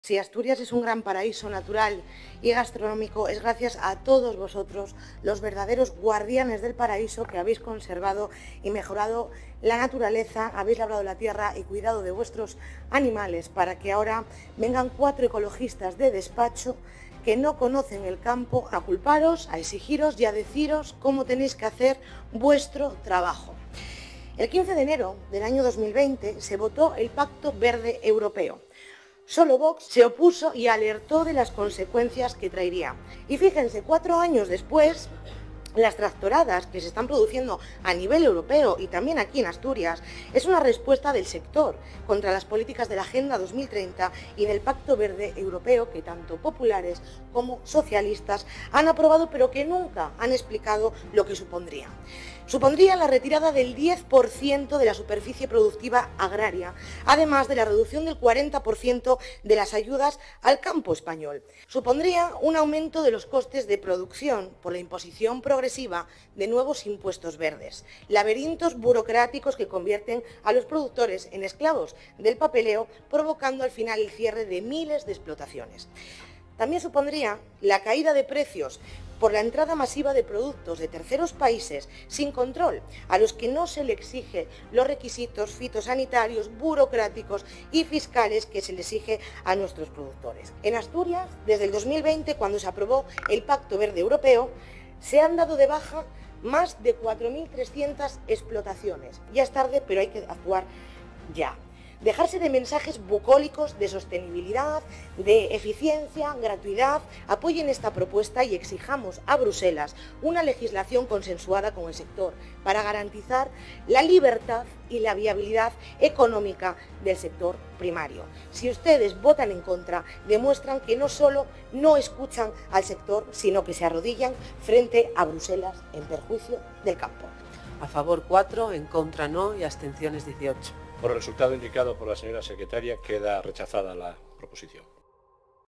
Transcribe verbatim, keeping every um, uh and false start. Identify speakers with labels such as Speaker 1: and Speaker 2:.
Speaker 1: Si Asturias es un gran paraíso natural y gastronómico, es gracias a todos vosotros, los verdaderos guardianes del paraíso, que habéis conservado y mejorado la naturaleza, habéis labrado la tierra y cuidado de vuestros animales, para que ahora vengan cuatro ecologistas de despacho que no conocen el campo a culparos, a exigiros y a deciros cómo tenéis que hacer vuestro trabajo. El quince de enero del año dos mil veinte se votó el Pacto Verde Europeo. Solo Vox se opuso y alertó de las consecuencias que traería. Y fíjense, cuatro años después, las tractoradas que se están produciendo a nivel europeo y también aquí en Asturias es una respuesta del sector contra las políticas de la Agenda dos mil treinta y del Pacto Verde Europeo, que tanto populares como socialistas han aprobado, pero que nunca han explicado lo que supondría. Supondría la retirada del diez por ciento de la superficie productiva agraria, además de la reducción del cuarenta por ciento de las ayudas al campo español. Supondría un aumento de los costes de producción por la imposición progresiva de nuevos impuestos verdes, laberintos burocráticos que convierten a los productores en esclavos del papeleo, provocando al final el cierre de miles de explotaciones. También supondría la caída de precios por la entrada masiva de productos de terceros países sin control, a los que no se le exige los requisitos fitosanitarios, burocráticos y fiscales que se le exige a nuestros productores. En Asturias, desde el dos mil veinte, cuando se aprobó el Pacto Verde Europeo, se han dado de baja más de cuatro mil trescientas explotaciones. Ya es tarde, pero hay que actuar ya. Dejarse de mensajes bucólicos de sostenibilidad, de eficiencia, gratuidad. Apoyen esta propuesta y exijamos a Bruselas una legislación consensuada con el sector para garantizar la libertad y la viabilidad económica del sector primario. Si ustedes votan en contra, demuestran que no solo no escuchan al sector, sino que se arrodillan frente a Bruselas en perjuicio del campo.
Speaker 2: A favor cuatro, en contra no y abstenciones dieciocho.
Speaker 3: Por el resultado indicado por la señora secretaria, queda rechazada la proposición.